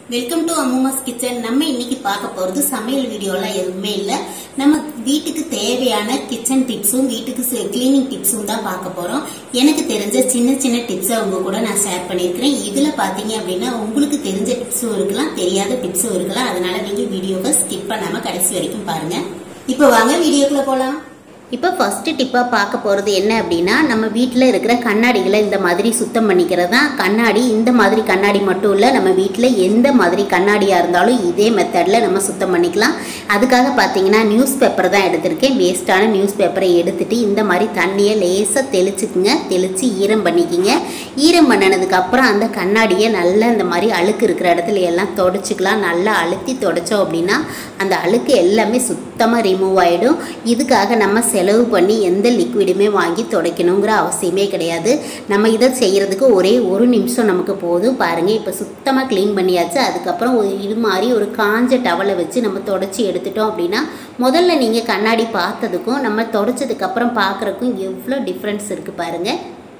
Welcome to அம்மாஸ் kitchen. நம்ம இன்னைக்கு பார்க்க போறது சமையல் வீடியோலாம் எதுவுமே இல்ல. நம்ம வீட்டுக்கு தேவையான கிச்சன் டிப்ஸும் வீட்டுக்கு கிளீனிங் டிப்ஸும் தான் பார்க்க போறோம். எனக்கு தெரிஞ்ச சின்ன சின்ன டிப்ஸை உங்க கூட நான் ஷேர் பண்ணிருக்கிறேன். இதுல பாத்தீங்க அப்படின்னா உங்களுக்கு தெரிஞ்ச டிப்ஸும் இருக்கலாம், தெரியாத டிப்ஸும் இருக்கலாம். அதனால நீங்க வீடியோவை ஸ்கிப் பண்ணாம கடைசி வரைக்கும் பாருங்க. இப்போ வாங்க வீடியோக்குள்ள போலாம். இப்போ ஃபர்ஸ்ட் டிப்பாக பார்க்க போகிறது என்ன அப்படின்னா, நம்ம வீட்டில் இருக்கிற கண்ணாடிகளை இந்த மாதிரி சுத்தம் பண்ணிக்கிறது தான். கண்ணாடி இந்த மாதிரி கண்ணாடி மட்டும் இல்லை, நம்ம வீட்டில் எந்த மாதிரி கண்ணாடியாக இருந்தாலும் இதே மெத்தடில் நம்ம சுத்தம் பண்ணிக்கலாம். அதுக்காக பார்த்தீங்கன்னா நியூஸ் பேப்பர் தான் எடுத்திருக்கேன். வேஸ்ட்டான நியூஸ் பேப்பரை எடுத்துகிட்டு இந்த மாதிரி தண்ணியை லேசாக தெளிச்சுக்குங்க. தெளித்து ஈரம் பண்ணிக்கிங்க. ஈரம் பண்ணினதுக்கப்புறம் அந்த கண்ணாடியை நல்லா இந்த மாதிரி அழுக்கு இருக்கிற இடத்துல எல்லாம் தொடச்சிக்கலாம். நல்லா அழுத்தி தொடச்சோம் அப்படின்னா அந்த அழுக்கு எல்லாமே சுத்தமாக ரிமூவ் ஆகிடும். இதுக்காக நம்ம செலவு பண்ணி எந்த லிக்விடுமே வாங்கி துடைக்கணுங்கிற அவசியமே கிடையாது. நம்ம இதை செய்கிறதுக்கு ஒரே ஒரு நிமிஷம் நமக்கு போதும். பாருங்கள், இப்போ சுத்தமாக க்ளீன் பண்ணியாச்சு. அதுக்கப்புறம் இது மாதிரி ஒரு காஞ்ச டவலை வச்சு நம்ம தொடச்சி எடுத்துட்டோம் அப்படின்னா முதல்ல நீங்கள் கண்ணாடி பார்த்ததுக்கும் நம்ம தொடச்சதுக்கப்புறம் பார்க்குறதுக்கும் எவ்வளோ டிஃப்ரென்ஸ் இருக்குது பாருங்கள்.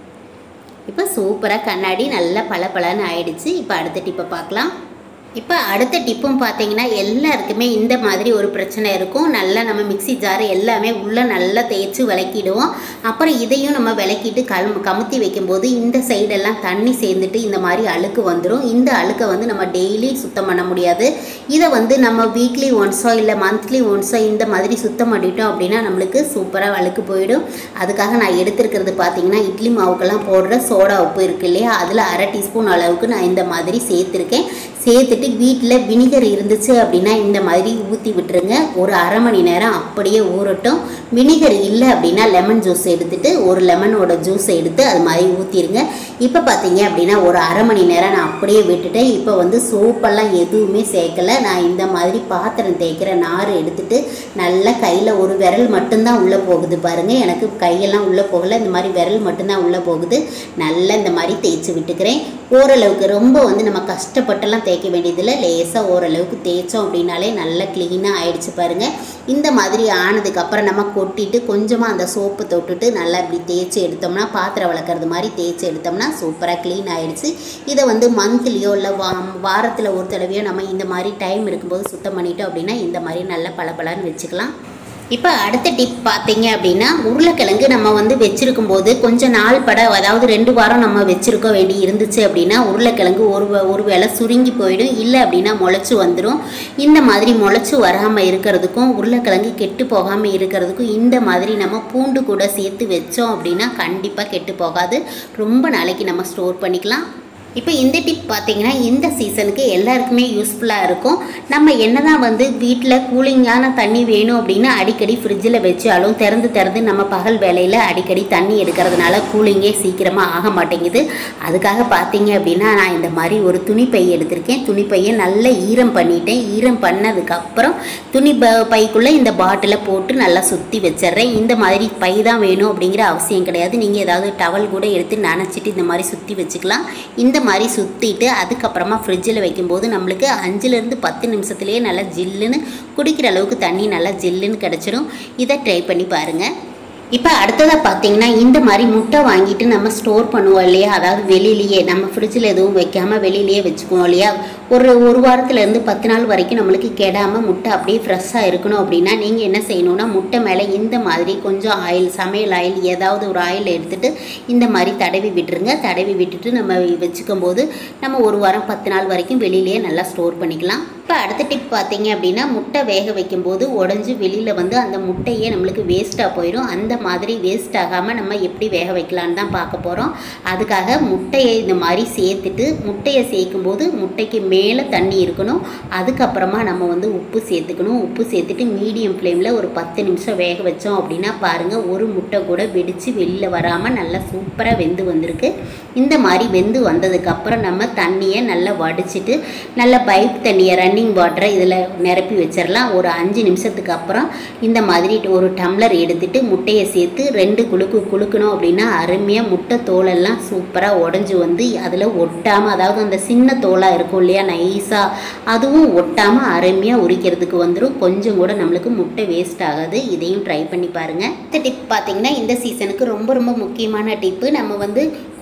இப்போ சூப்பராக கண்ணாடி நல்லா பளபளன்னு ஆயிடுச்சு. இப்போ அடுத்த டிப்பை பார்க்கலாம். இப்போ அடுத்த டிப்பும் பார்த்தீங்கன்னா எல்லாருக்குமே இந்த மாதிரி ஒரு பிரச்சனை இருக்கும். நல்லா நம்ம மிக்சி ஜார் எல்லாமே உள்ளே நல்லா தேய்ச்சி விளக்கிடுவோம். அப்புறம் இதையும் நம்ம விளக்கிட்டு கமுத்தி வைக்கும்போது இந்த சைடெல்லாம் தண்ணி சேர்ந்துட்டு இந்த மாதிரி அழுக்கு வந்துடும். இந்த அழுக்கை வந்து நம்ம டெய்லி சுத்தம் பண்ண முடியாது. இதை நம்ம வீக்லி ஒன்ஸோ இல்லை மந்த்லி ஒன்ஸோ இந்த மாதிரி சுத்தம் பண்ணிட்டோம் அப்படின்னா நம்மளுக்கு சூப்பராக அழுக்கு போயிடும். அதுக்காக நான் எடுத்துருக்கிறது பார்த்தீங்கன்னா இட்லி மாவுக்கெல்லாம் போடுற சோடா உப்பு இருக்குது இல்லையா, அதில் 1/2 டீஸ்பூன் அளவுக்கு நான் இந்த மாதிரி சேர்த்துருக்கேன். சேர்த்துட்டு வீட்டில் வினிகர் இருந்துச்சு அப்படின்னா இந்த மாதிரி ஊற்றி விட்டுருங்க. ஒரு 1/2 மணி நேரம் அப்படியே ஊறட்டும். வினிகர் இல்லை அப்படின்னா லெமன் ஜூஸ் எடுத்துட்டு ஒரு லெமனோட ஜூஸை எடுத்து அது மாதிரி ஊற்றிடுங்க. இப்போ பார்த்தீங்க அப்படின்னா ஒரு 1/2 மணி நேரம் நான் அப்படியே விட்டுட்டேன். இப்போ சோப்பெல்லாம் எதுவுமே சேர்க்கலை. நான் இந்த மாதிரி பாத்திரம் தேய்க்கிற நார் எடுத்துட்டு நல்லா கையில் ஒரு விரல் மட்டும்தான் உள்ளே போகுது பாருங்கள். எனக்கு கையெல்லாம் உள்ளே போகலை, இந்த மாதிரி விரல் மட்டும்தான் உள்ளே போகுது. நல்லா இந்த மாதிரி தேய்ச்சி விட்டுக்கிறேன். ஓரளவுக்கு ரொம்ப நம்ம கஷ்டப்பட்டெல்லாம் தேய்க்க வேண்டியதில்லை. லேசாக ஓரளவுக்கு தேய்ச்சோம் அப்படின்னாலே நல்லா க்ளீனாக ஆயிடுச்சு பாருங்கள். இந்த மாதிரி ஆனதுக்கப்புறம் நம்ம கொட்டிட்டு கொஞ்சமாக அந்த சோப்பு தொட்டுட்டு நல்லா இப்படி தேய்ச்சி எடுத்தோம்னா பாத்திரம் வளர்க்குறது மாதிரி தேய்ச்சி எடுத்தோம்னா சூப்பராக க்ளீன் ஆகிடுச்சு. இதை மந்த்லியோ இல்லை வாரத்தில் ஒரு தடவையோ நம்ம இந்த மாதிரி டைம் இருக்கும்போது சுத்தம் பண்ணிட்டோம் அப்படின்னா இந்த மாதிரி நல்லா பளபளன்னு வச்சுக்கலாம். இப்போ அடுத்த டிப் பார்த்தீங்க அப்படின்னா, உருளைக்கிழங்கு நம்ம வச்சுருக்கும் போது கொஞ்சம் நாள் அதாவது 2 வாரம் நம்ம வச்சுருக்க வேண்டி இருந்துச்சு அப்படின்னா உருளைக்கிழங்கு ஒரு வேளை சுருங்கி போயிடும். இல்லை அப்படின்னா முளைச்சி வந்துடும். இந்த மாதிரி முளைச்சி வராமல் இருக்கிறதுக்கும் உருளைக்கிழங்கு கெட்டு போகாமல் இருக்கிறதுக்கும் இந்த மாதிரி நம்ம பூண்டு கூட சேர்த்து வச்சோம் அப்படின்னா கண்டிப்பாக கெட்டு போகாது. ரொம்ப நாளைக்கு நம்ம ஸ்டோர் பண்ணிக்கலாம். இப்போ இந்த டிப் பார்த்தீங்கன்னா இந்த சீசனுக்கு எல்லாருக்குமே யூஸ்ஃபுல்லாக இருக்கும். நம்ம என்னதான் வீட்டில் கூலிங்கான தண்ணி வேணும் அப்படின்னா அடிக்கடி ஃப்ரிட்ஜில் வச்சாலும் திறந்து நம்ம பகல் வேலையில் அடிக்கடி தண்ணி எடுக்கிறதுனால கூலிங்கே சீக்கிரமாக ஆக மாட்டேங்குது. அதுக்காக பார்த்தீங்க அப்படின்னா நான் இந்த மாதிரி ஒரு துணிப்பை எடுத்திருக்கேன். துணிப்பையை நல்லா ஈரம் பண்ணிட்டேன். ஈரம் பண்ணதுக்கப்புறம் பைக்குள்ளே இந்த பாட்டிலை போட்டு நல்லா சுற்றி வச்சிட்றேன். இந்த மாதிரி பை தான் வேணும் அப்படிங்கிற அவசியம் கிடையாது. நீங்கள் ஏதாவது டவல் கூட எடுத்து நனைச்சிட்டு இந்த மாதிரி சுற்றி வச்சுக்கலாம். இந்த மாதிரி சுற்றிட்டு அதுக்கப்புறமா ஃப்ரிட்ஜில் வைக்கும்போது நம்மளுக்கு 5லேருந்து 10 நிமிஷத்துலேயே நல்லா ஜில்லுன்னு குடிக்கிற அளவுக்கு தண்ணி நல்லா ஜில்லுன்னு கிடச்சிடும். இதை ட்ரை பண்ணி பாருங்கள். இப்போ அடுத்ததாக பார்த்தீங்கன்னா இந்த மாதிரி முட்டை வாங்கிட்டு நம்ம ஸ்டோர் பண்ணுவோம் இல்லையா, அதாவது வெளியிலேயே நம்ம ஃப்ரிட்ஜில் எதுவும் வைக்காமல் வெளியிலேயே வச்சுக்குவோம் இல்லையா, ஒரு வாரத்துலேருந்து 10 நாள் வரைக்கும் நம்மளுக்கு கெடாமல் முட்டை அப்படியே ஃப்ரெஷ்ஷாக இருக்கணும் அப்படின்னா நீங்கள் என்ன செய்யணும்னா முட்டை மேலே இந்த மாதிரி கொஞ்சம் ஆயில், சமையல் ஆயில் ஏதாவது ஒரு ஆயில் எடுத்துகிட்டு இந்த மாதிரி தடவி விட்டுருங்க. தடவி விட்டுட்டு நம்ம வச்சுக்கும் போது நம்ம 1 வாரம் 10 நாள் வரைக்கும் வெளியிலேயே நல்லா ஸ்டோர் பண்ணிக்கலாம். இப்போ அடுத்த டிப் பார்த்தீங்க அப்படின்னா முட்டை வேக வைக்கும்போது உடஞ்சி வெளியில் அந்த முட்டையே நம்மளுக்கு வேஸ்ட்டாக போயிடும். அந்த மாதிரி வேஸ்ட் ஆகாமல் நம்ம எப்படி வேக வைக்கலான்னு தான் பார்க்க போகிறோம். அதுக்காக முட்டையை இந்த மாதிரி சேர்த்துட்டு முட்டையை சேர்க்கும்போது முட்டைக்கு மேலே தண்ணி இருக்கணும். அதுக்கப்புறமா நம்ம உப்பு சேர்த்துக்கணும். உப்பு சேர்த்துட்டு மீடியம் ஃப்ளேமில் ஒரு 10 நிமிஷம் வேக வச்சோம் அப்படின்னா பாருங்கள் ஒரு முட்டை கூட வெடித்து வெளியில் வராமல் நல்லா சூப்பராக வெந்து வந்திருக்கு. இந்த மாதிரி வெந்து வந்ததுக்கப்புறம் நம்ம தண்ணியை நல்லா வடிச்சிட்டு நல்லா பைப் தண்ணியை ரன்னிங் வாட்டரை இதில் நிரப்பி வச்சிடலாம். ஒரு 5 நிமிஷத்துக்கு அப்புறம் இந்த மாதிரி ஒரு டம்ளர் எடுத்துட்டு முட்டையை சேர்த்து 2 குலுக்கணும் அப்படின்னா அருமையாக முட்டை தோலெல்லாம் சூப்பராக உடஞ்சி அதில் ஒட்டாமல், அதாவது அந்த சின்ன தோலாக இருக்கும் இல்லையா நைஸாக, அதுவும் ஒட்டாமல் அருமையாக உரிக்கிறதுக்கு வந்துடும். கொஞ்சம் கூட நம்மளுக்கு முட்டை வேஸ்ட் ஆகாது. இதையும் ட்ரை பண்ணி பாருங்கள். இந்த டிப் பார்த்தீங்கன்னா இந்த சீசனுக்கு ரொம்ப ரொம்ப முக்கியமான டிப்பு. நம்ம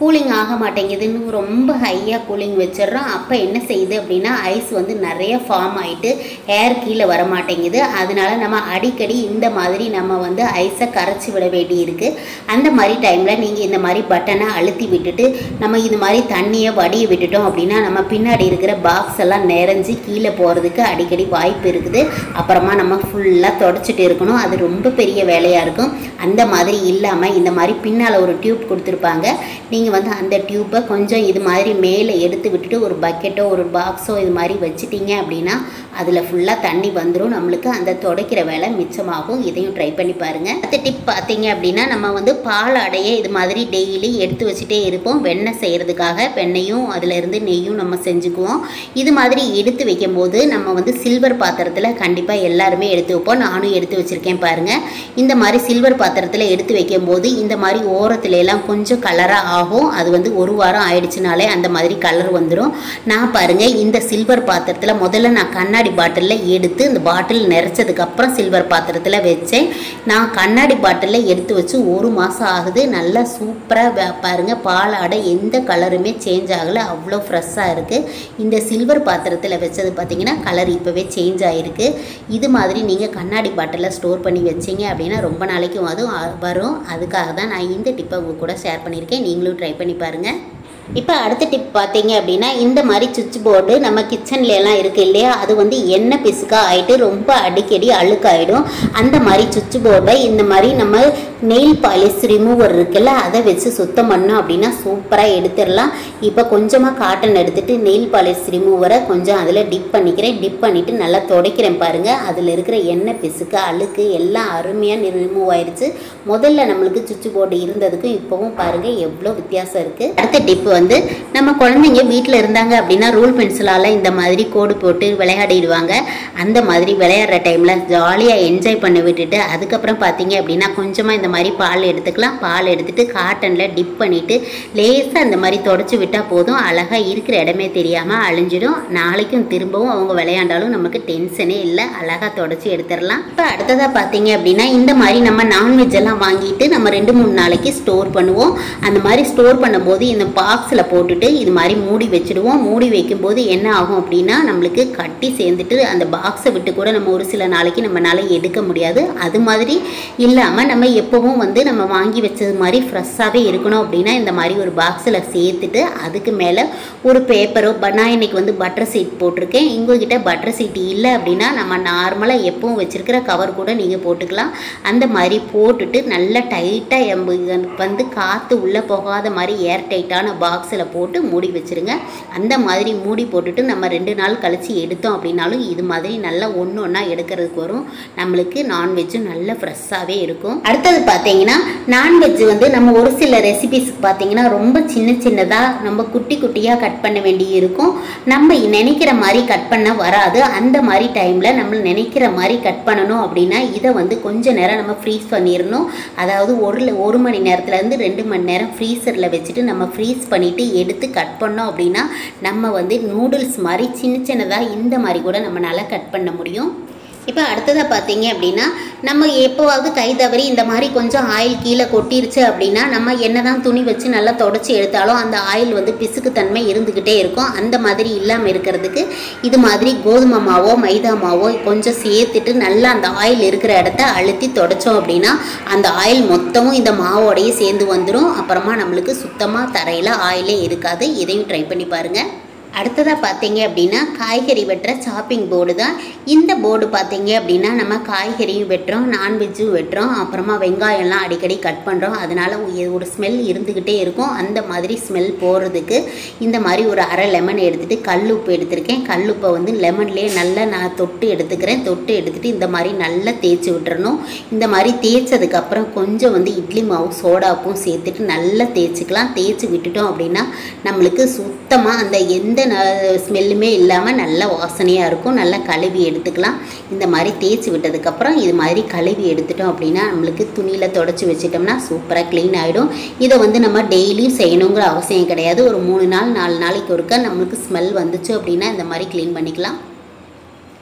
கூலிங் ஆக மாட்டேங்குதுன்னு ரொம்ப ஹையாக கூலிங் வச்சிடுறோம். அப்போ என்ன செய்யுது அப்படின்னா ஐஸ் வந்து நிறைய ஃபார்ம் ஆகிட்டு ஏர் கீழே வர மாட்டேங்குது. அதனால நம்ம அடிக்கடி இந்த மாதிரி நம்ம வந்து ஐஸை கரைச்சி விட வேண்டி இருக்குது. அந்த மாதிரி டைமில் நீங்கள் இந்த மாதிரி பட்டனை அழுத்தி விட்டுட்டு நம்ம இது மாதிரி தண்ணியை வடிய விட்டுட்டோம் அப்படின்னா நம்ம பின்னாடி இருக்கிற பாக்ஸ் எல்லாம் நிறைஞ்சி கீழே போகிறதுக்கு அடிக்கடி வாய்ப்பு இருக்குது. அப்புறமா நம்ம ஃபுல்லாக தொடச்சிட்டு இருக்கணும். அது ரொம்ப பெரிய வேலையாக இருக்கும். அந்த மாதிரி இல்லாமல் இந்த மாதிரி பின்னால் ஒரு டியூப் கொடுத்துருப்பாங்க. நீங்கள் வந்து அந்த டியூப்பை கொஞ்சம் இது மாதிரி மேலே எடுத்து விட்டுட்டு ஒரு பக்கெட்டோ ஒரு பாக்ஸோ இது மாதிரி வச்சுட்டிங்க அப்படின்னா அதில் ஃபுல்லாக தண்ணி வந்துடும். நம்மளுக்கு அந்த துடைக்கிற வேலை மிச்சமாகும். இதையும் ட்ரை பண்ணி பாருங்கள். அடுத்த டிப் பார்த்தீங்க அப்படின்னா நம்ம வந்து பால் அடையை இது மாதிரி டெய்லி எடுத்து வச்சுட்டே இருப்போம். வெண்ணெய் செய்கிறதுக்காக வெண்ணெயும் அதிலிருந்து நெய்யும் நம்ம செஞ்சுக்குவோம். இது மாதிரி எடுத்து வைக்கும் போது நம்ம வந்து சில்வர் பாத்திரத்தில் கண்டிப்பாக எல்லாருமே எடுத்து வைப்போம். நானும் எடுத்து வச்சுருக்கேன் பாருங்கள். இந்த மாதிரி சில்வர் பாத்திரத்தில் எடுத்து வைக்கும் போது இந்த மாதிரி ஓரத்துல எல்லாம் கொஞ்சம் கலராக ஆகும். அது வந்து ஒரு வாரம் ஆயிடுச்சுனாலே அந்த மாதிரி கலர் வந்துடும். நான் பாருங்கள் இந்த சில்வர் பாத்திரத்தில் முதல்ல நான் கண்ணாடி பாட்டிலில் எடுத்து இந்த பாட்டில் நிறைச்சதுக்கப்புறம் சில்வர் பாத்திரத்தில் வச்சேன். நான் கண்ணாடி பாட்டிலில் எடுத்து வச்சு ஒரு மாதம் ஆகுது. நல்லா சூப்பராக பாருங்கள் பால் அடை எந்த கலருமே சேஞ்ச் ஆகலை. அவ்வளோ ஃப்ரெஷ்ஷாக இருக்குது. இந்த சில்வர் பாத்திரத்தில் வச்சது பார்த்திங்கன்னா கலர் இப்போவே சேஞ்ச் ஆகிருக்கு. இது மாதிரி நீங்கள் கண்ணாடி பாட்டிலில் ஸ்டோர் பண்ணி வச்சிங்க அப்படின்னா ரொம்ப நாளைக்கும் வரும். அதுக்காக தான் நான் இந்த டிப்பை உங்க கூட ஷேர் பண்ணியிருக்கேன். நீங்களும் ட்ரை பண்ணி பாருங்கள். இப்போ அடுத்த டிப் பார்த்தீங்க அப்படின்னா இந்த மாதிரி சுவிட்ச் போர்டு நம்ம கிச்சன்ல எல்லாம் இருக்குது இல்லையா, அது வந்து எண்ணெய் பிசுக்காக ஆகிட்டு ரொம்ப அடிக்கடி அழுக்காயிடும். அந்த மாதிரி சுவிட்ச் போர்டை இந்த மாதிரி நம்ம நெயில் பாலிஷ் ரிமூவர் இருக்குல்ல அதை வச்சு சுத்தம் பண்ணோம் அப்படின்னா சூப்பராக எடுத்துடலாம். இப்போ கொஞ்சமாக காட்டன் எடுத்துகிட்டு நெயில் பாலிஷ் ரிமூவரை கொஞ்சம் அதில் டிப் பண்ணிக்கிறேன். டிப் பண்ணிவிட்டு நல்லா துடைக்கிறேன் பாருங்கள். அதில் இருக்கிற எண்ணெய் பிசுக்கு அழுக்கு எல்லாம் அருமையாக ரிமூவ் ஆயிடுச்சு. முதல்ல நம்மளுக்கு சுவிட்ச் போர்டு இருந்ததுக்கும் இப்போவும் பாருங்கள் எவ்வளோ வித்தியாசம் இருக்குது. அடுத்த டிப் வந்து நம்ம குழந்தைங்க வீட்டில் இருந்தாங்க அப்படின்னா ரூல் பென்சிலால் இந்த மாதிரி கோடு போட்டு விளையாடிடுவாங்க. அந்த மாதிரி விளையாடுற டைமில் ஜாலியாக என்ஜாய் பண்ண விட்டுட்டு அதுக்கப்புறம் பார்த்தீங்க அப்படின்னா கொஞ்சமாக இந்த மாதிரி பால் எடுத்துக்கலாம். பால் எடுத்துகிட்டு காட்டனில் டிப் பண்ணிவிட்டு லேசாக இந்த மாதிரி தொடச்சி விட்டால் போதும். அழகாக இருக்கிற இடமே தெரியாமல் அழிஞ்சிடும். நாளைக்கும் திரும்பவும் அவங்க விளையாண்டாலும் நமக்கு டென்ஷனே இல்லை. அழகாக தொடச்சி எடுத்துடலாம். இப்போ அடுத்ததாக பார்த்தீங்க அப்படின்னா இந்த மாதிரி நம்ம நான்வெஜ் எல்லாம் வாங்கிட்டு நம்ம 2-3 நாளைக்கு ஸ்டோர் பண்ணுவோம். அந்த மாதிரி ஸ்டோர் பண்ணும்போது இந்த பாக்ஸில் போட்டுட்டு இது மாதிரி மூடி வச்சுடுவோம். மூடி வைக்கும்போது என்ன ஆகும் அப்படின்னா நம்மளுக்கு கட்டி சேர்ந்துட்டு அந்த பாக்ஸை விட்டு கூட நம்ம ஒரு சில நாளைக்கு நம்மளால எடுக்க முடியாது. அது மாதிரி இல்லாமல் நம்ம எப்பவும் வந்து நம்ம வாங்கி வச்சது மாதிரி ஃப்ரெஷ்ஷாகவே இருக்கணும் அப்படின்னா இந்த மாதிரி ஒரு பாக்ஸில் சேர்த்துட்டு அதுக்கு மேலே ஒரு பேப்பரோ நான் இன்னைக்கு வந்து பட்டர் சீட் போட்டிருக்கேன். உங்ககிட்ட பட்டர் சீட் இல்லை அப்படின்னா நம்ம நார்மலாக எப்பவும் வச்சுருக்கிற கவர் கூட நீங்கள் போட்டுக்கலாம். அந்த மாதிரி போட்டுட்டு நல்லா டைட்டாக வந்து காற்று உள்ளே போகாத மாதிரி ஏர் டைட்டான பாக்ஸில் போட்டு மூடி வச்சுருங்க. அந்த மாதிரி மூடி போட்டுட்டு நம்ம 2 நாள் கழித்து எடுத்தோம் அப்படின்னாலும் இது மாதிரி நல்லா ஒன்றா எடுக்கிறதுக்கு வரும். நம்மளுக்கு நான்வெஜ்ஜும் நல்ல ஃப்ரெஷ்ஷாகவே இருக்கும். அடுத்தது பார்த்தீங்கன்னா நான்வெஜ் வந்து நம்ம ஒரு சில ரெசிபிஸ்க்கு பார்த்தீங்கன்னா ரொம்ப சின்னதாக நம்ம குட்டி குட்டியாக கட் பண்ண வேண்டி இருக்கும். நம்ம நினைக்கிற மாதிரி கட் பண்ண வராது. அந்த மாதிரி டைமில் நம்ம நினைக்கிற மாதிரி கட் பண்ணணும் அப்படின்னா இதை வந்து கொஞ்ச நேரம் நம்ம ஃப்ரீஸ் பண்ணிடணும். அதாவது 1 மணி நேரத்துலேருந்து 2 மணி நேரம் ஃப்ரீசரில் வச்சுட்டு நம்ம ஃப்ரீஸ் பண்ணிவிட்டு எடுத்து கட் பண்ணோம் அப்படின்னா நம்ம வந்து நூடுல்ஸ் மாதிரி சின்னதாக இந்த மாதிரி கூட நம்மளால கட் பண்ண முடியும். இப்போ அடுத்ததாக பார்த்தீங்க அப்படின்னா நம்ம எப்போவாவது கை தவறி இந்த மாதிரி கொஞ்சம் ஆயில் கீழே கொட்டிருச்சு அப்படின்னா நம்ம என்ன தான் துணி வச்சு நல்லா தொடச்சி எடுத்தாலும் அந்த ஆயில் வந்து பிசுக்குத்தன்மை இருந்துக்கிட்டே இருக்கும். அந்த மாதிரி இல்லாமல் இருக்கிறதுக்கு இது மாதிரி கோதுமை மாவோ மைதா மாவோ கொஞ்சம் சேர்த்துட்டு நல்லா அந்த ஆயில் இருக்கிற இடத்த அழுத்தி தொடச்சோம் அப்படின்னா அந்த ஆயில் மொத்தமும் இந்த மாவோடையே சேர்ந்து வந்துடும். அப்புறமா நம்மளுக்கு சுத்தமாக தரையில் ஆயிலே இருக்காது. இதையும் ட்ரை பண்ணி பாருங்கள். அடுத்ததாக பார்த்தீங்க அப்படின்னா காய்கறி வெட்டுற சாப்பிங் போர்டு தான். இந்த போர்டு பார்த்தீங்க அப்படின்னா நம்ம காய்கறியும் வெட்டுறோம், நான்வெஜ்ஜும் வெட்டுறோம், அப்புறமா வெங்காயம்லாம் அடிக்கடி கட் பண்ணுறோம். அதனால் ஒரு ஸ்மெல் இருந்துக்கிட்டே இருக்கும். அந்த மாதிரி ஸ்மெல் போகிறதுக்கு இந்த மாதிரி ஒரு அரை லெமன் எடுத்துகிட்டு கல்லுப்பு எடுத்திருக்கேன். கல்லுப்பை வந்து லெமன்லேயே நல்லா நான் தொட்டு எடுத்துக்கிறேன். தொட்டு எடுத்துகிட்டு இந்த மாதிரி நல்லா தேய்ச்சி விட்டுறணும். இந்த மாதிரி தேய்ச்சதுக்கப்புறம் கொஞ்சம் வந்து இட்லி மாவு சோடாப்பும் சேர்த்துட்டு நல்லா தேய்ச்சிக்கலாம். தேய்ச்சி விட்டுட்டோம் அப்படின்னா நம்மளுக்கு சுத்தமாக அந்த எந்த ஸ்மெல்லுமே இல்லாமல் நல்ல வாசனையாக இருக்கும். நல்லா கழுவி எடுத்துக்கலாம். இந்த மாதிரி தேய்ச்சி விட்டதுக்கப்புறம் இது மாதிரி கழுவி எடுத்துட்டோம் அப்படின்னா நம்மளுக்கு துணியில் தொடச்சி வச்சிட்டோம்னா சூப்பராக க்ளீன் ஆகிடும். இதை வந்து நம்ம டெய்லியும் செய்யணுங்கிற அவசியம் கிடையாது. ஒரு 3 நாள் 4 நாளைக்கு ஒருக்கா நம்மளுக்கு ஸ்மெல் வந்துச்சு அப்படின்னா இந்த மாதிரி க்ளீன் பண்ணிக்கலாம்.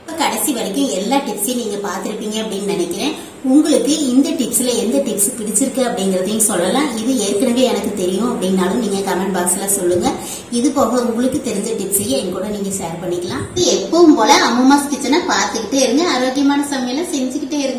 கடைசி வரைக்கும் எல்லா டிப்ஸையும் நீங்க பாத்திருப்பீங்க அப்படின்னு நினைக்கிறேன். உங்களுக்கு இந்த டிப்ஸ்ல எந்த டிப்ஸ் பிடிச்சிருக்கு அப்படிங்கறதையும் சொல்லலாம். இது ஏற்கனவே எனக்கு தெரியும் அப்படின்னாலும் நீங்க கமெண்ட் பாக்ஸ்ல சொல்லுங்க. இது போக உங்களுக்கு தெரிஞ்ச டிப்ஸையும் என் கூட நீங்க ஷேர் பண்ணிக்கலாம். எப்பவும் போல அம்மாஸ் கிச்சனை பார்த்துக்கிட்டே இருங்க, ஆரோக்கியமான சமையலை செஞ்சுக்கிட்டே இருங்க.